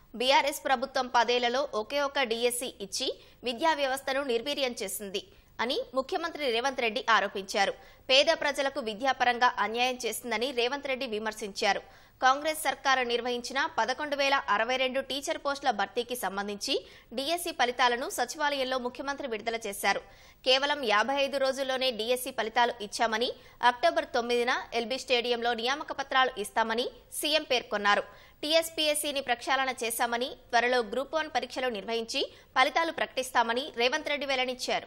BRS ప్రభుత్వం 10 ఏళ్లలో ఒకే ఒక డిఎస్సి ఇచ్చి విద్యా వ్యవస్థను నిర్వీర్యం చేసింది అని ముఖ్యమంత్రి రేవంత్ రెడ్డి ఆరోపించారు. పేద ప్రజలకు విద్యాపరంగా అన్యాయం చేసిందని రేవంత్ రెడ్డి విమర్శించారు. కాంగ్రెస్ సర్కారు నిర్వహించిన 11,062 టీచర్ పోస్టుల భర్తీకి సంబంధించి డిఎస్సి ఫలితాలను సచివాలయంలో ముఖ్యమంత్రి విడుదల చేశారు. కేవలం 55 రోజుల్లోనే డిఎస్సి ఫలితాలు ఇచ్చామని, అక్టోబర్ 9న ఎల్బీ స్టేడియంలో నియామక పత్రాలు ఇస్తామని సీఎం పేర్కొన్నారు. టీఎస్పీఎస్సీని ప్రక్షాళన చేశామని, త్వరలో గ్రూప్ 1 పరీక్షలు నిర్వహించి ఫలితాలు ప్రకటిస్తామని రేవంత్ రెడ్డి వెల్లడించారు.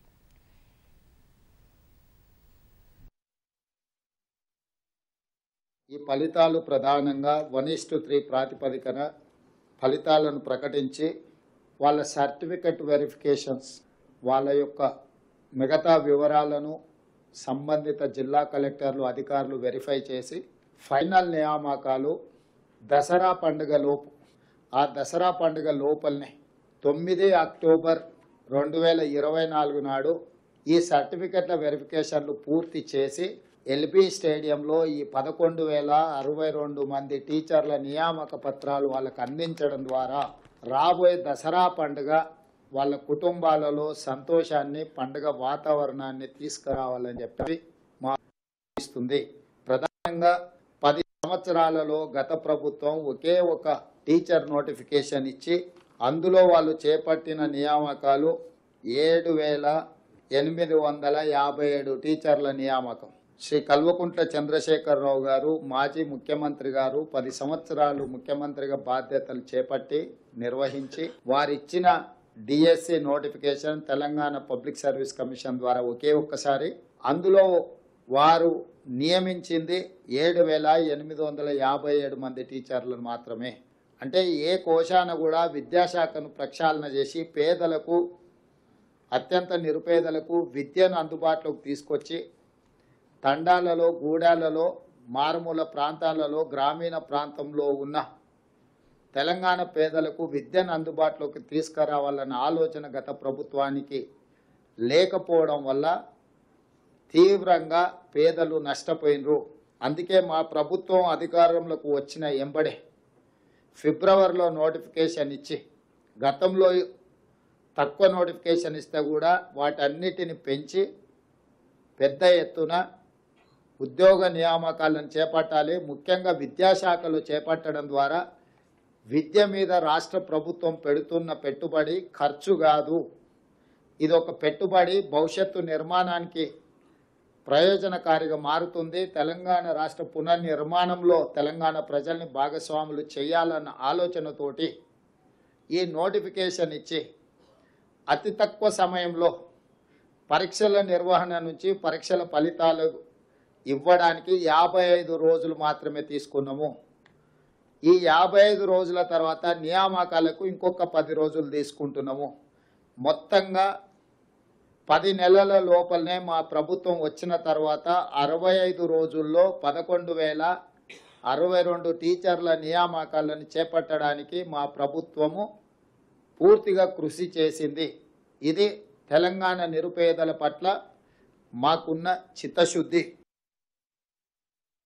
ఈ ఫలితాలు ప్రధానంగా 1:3 ప్రాతిపదికన ఫలితాలను ప్రకటించి వాళ్ళ సర్టిఫికెట్ వెరిఫికేషన్స్, వాళ్ళ యొక్క మిగతా వివరాలను సంబంధిత జిల్లా కలెక్టర్లు, అధికారులు వెరిఫై చేసి ఫైనల్ నియామకాలు దసరా పండుగ లోపు, ఆ దసరా పండుగ లోపలనే 9 అక్టోబర్ 2024 నాడు ఈ సర్టిఫికెట్ల వెరిఫికేషన్లు పూర్తి చేసి ఎల్బీ స్టేడియంలో ఈ 11,062 మంది టీచర్ల నియామక పత్రాలు వాళ్ళకు అందించడం ద్వారా రాబోయే దసరా పండుగ వాళ్ళ కుటుంబాలలో సంతోషాన్ని, పండుగ వాతావరణాన్ని తీసుకురావాలని చెప్పి మాస్తుంది. ప్రధానంగా 10 సంవత్సరాలలో గత ప్రభుత్వం ఒకే ఒక టీచర్ నోటిఫికేషన్ ఇచ్చి అందులో వాళ్ళు చేపట్టిన నియామకాలు 7,857 టీచర్ల నియామకం. శ్రీ కల్వకుంట్ల చంద్రశేఖరరావు గారు, మాజీ ముఖ్యమంత్రి గారు 10 సంవత్సరాలు ముఖ్యమంత్రిగా బాధ్యతలు చేపట్టి నిర్వహించి వారిచ్చిన DSC notification Telangana public service commission ద్వారా ఒకే ఒక్కసారి, అందులో వారు నియమించింది 7,857 మంది టీచర్లను మాత్రమే. అంటే ఏ కోశాన కూడా విద్యాశాఖను ప్రక్షాళన చేసి పేదలకు, అత్యంత నిరుపేదలకు విద్యను అందుబాటులోకి తీసుకొచ్చి తండాలలో, గూడాలలో, మారుమూల ప్రాంతాలలో, గ్రామీణ ప్రాంతంలో ఉన్న తెలంగాణ పేదలకు విద్యను అందుబాటులోకి తీసుకురావాలన్న ఆలోచన గత ప్రభుత్వానికి లేకపోవడం వల్ల తీవ్రంగా పేదలు నష్టపోయినరు. అందుకే మా ప్రభుత్వం అధికారంలోకి వచ్చిన ఎంబడే ఫిబ్రవరిలో నోటిఫికేషన్ ఇచ్చి, గతంలో తక్కువ నోటిఫికేషన్ ఇస్తే కూడా వాటన్నిటిని పెంచి పెద్ద ఎత్తున ఉద్యోగ నియామకాలను చేపట్టాలి. ముఖ్యంగా విద్యాశాఖలు చేపట్టడం ద్వారా విద్య మీద రాష్ట్ర ప్రభుత్వం పెడుతున్న పెట్టుబడి ఖర్చు కాదు, ఇది ఒక పెట్టుబడి, భవిష్యత్తు నిర్మాణానికి ప్రయోజనకారిగా మారుతుంది. తెలంగాణ రాష్ట్ర పునర్నిర్మాణంలో తెలంగాణ ప్రజల్ని భాగస్వాములు చేయాలన్న ఆలోచనతోటి ఈ నోటిఫికేషన్ ఇచ్చి అతి తక్కువ సమయంలో పరీక్షల నిర్వహణ నుంచి పరీక్షల ఫలితాలు ఇవ్వడానికి 55 రోజులు మాత్రమే తీసుకున్నాము. ఈ 55 రోజుల తర్వాత నియామకాలకు ఇంకొక 10 రోజులు తీసుకుంటున్నాము. మొత్తంగా 10 నెలల లోపలనే మా ప్రభుత్వం వచ్చిన తర్వాత 65 రోజుల్లో 11,062 టీచర్ల నియామకాలను చేపట్టడానికి మా ప్రభుత్వము పూర్తిగా కృషి చేసింది. ఇది తెలంగాణ నిరుపేదల పట్ల మాకున్న చిత్తశుద్ధి.